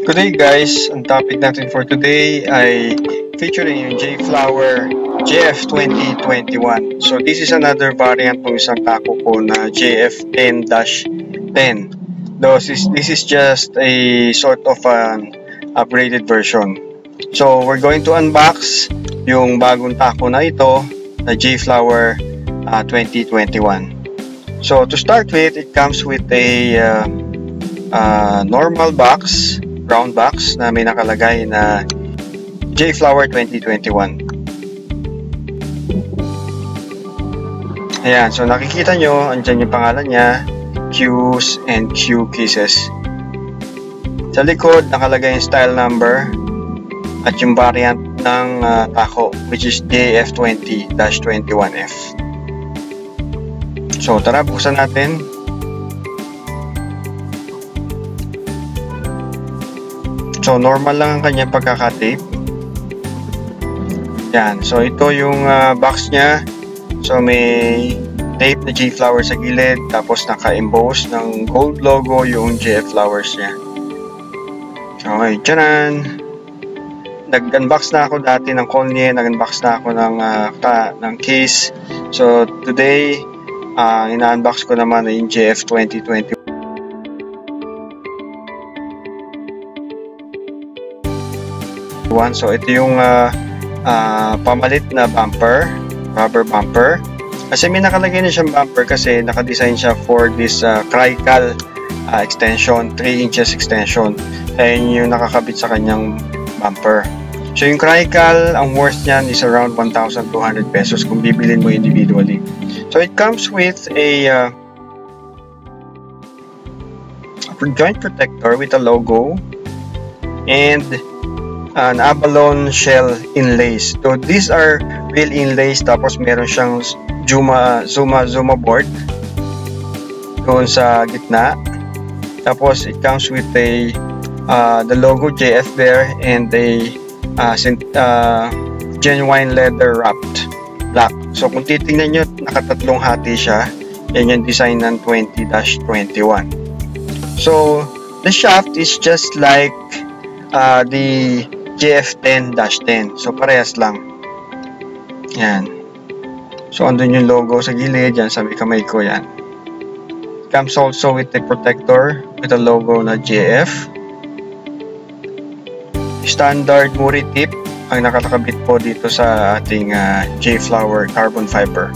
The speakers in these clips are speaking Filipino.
Good day guys, ang topic natin for today ay featuring yung J-Flower JF 2021. So this is another variant ng isang taco ko na JF10-10. Though this is just a sort of an upgraded version. So we're going to unbox yung bagong taco na ito na J-Flower 2021. So to start with, it comes with a normal box, brown box na may nakalagay na J-Flower 2021. Ayan, so nakikita nyo, andyan yung pangalan niya, Q's and Q cases. Sa likod, nakalagay yung style number at yung variant ng taco, which is JF20-21F. So tara, buksan natin. So normal lang ang kanyang pagkakatape. Yan, so ito yung box niya. So may tape na J-Flower sa gilid, tapos naka-emboss ng gold logo yung JF flowers niya. So okay, tcharan! Nag-unbox na ako dati ng Konye, nag-unbox na ako ng case. So today, ina-unbox ko naman yung JF 2020. So ito yung pamalit na bumper, rubber bumper. Kasi may nakalagay na siyang bumper kasi nakadesign siya for this Crical extension, 3 inches extension. Ayun yung nakakabit sa kanyang bumper. So yung Crical, ang worth niyan is around 1,200 pesos kung bibilin mo individually. So it comes with a joint protector with a logo and an abalone shell inlays. So these are real inlays, tapos meron siyang Zuma board doon sa gitna. Tapos it comes with a the logo JF there and a genuine leather wrapped black. So kung titingnan nyo, nakatatlong hati siya. Yan yung design ng 20-21. So the shaft is just like the JF10-10. So parehas lang. Yan. So andun yung logo sa gilid. Yan sa may kamay ko yan. Comes also with the protector with a logo na JF. Standard muri tip ang nakakabit po dito sa ating J-Flower carbon fiber.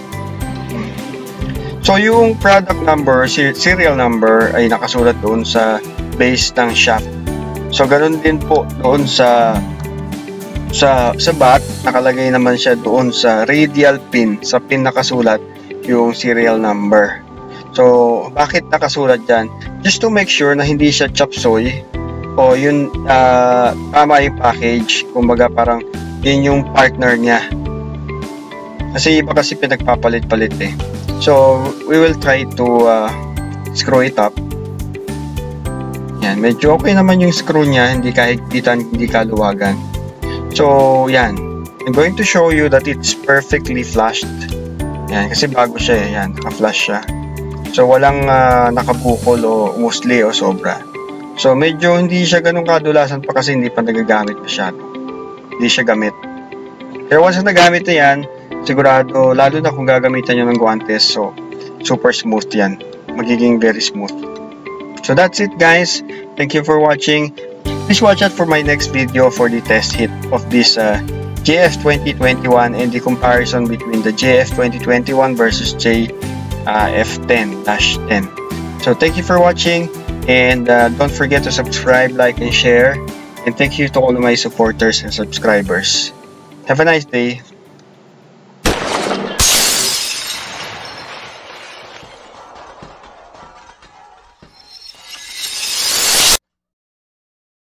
So yung product number, serial number ay nakasulat doon sa base ng shaft. So ganoon din po doon sa bat, nakalagay naman siya doon sa radial pin, sa pin nakasulat yung serial number. So bakit nakasulat diyan? Just to make sure na hindi siya chop suey o yun tama yung package, kumbaga parang yun yung partner niya. Kasi iba kasi pinagpapalit-palit eh. So we will try to screw it up. Yan, medyo okay naman yung screw niya, hindi kahigpitan, hindi kaluwagan. So, yan. I'm going to show you that it's perfectly flushed. Yan, kasi bago siya eh. Yan, naka-flush siya. So, walang nakabukol o musli o sobra. So, medyo hindi siya ganun kadulasan pa kasi hindi pa nagagamit masyado. Hindi siya gamit. Pero once na nagamit na yan, sigurado, lalo na kung gagamitan nyo ng guantes, so, super smooth yan. Magiging very smooth. So that's it guys, thank you for watching. Please watch out for my next video for the test hit of this JF 2021 and the comparison between the JF 2021 versus JF 10-10. So thank you for watching, and don't forget to subscribe, like and share, and thank you to all of my supporters and subscribers. Have a nice day.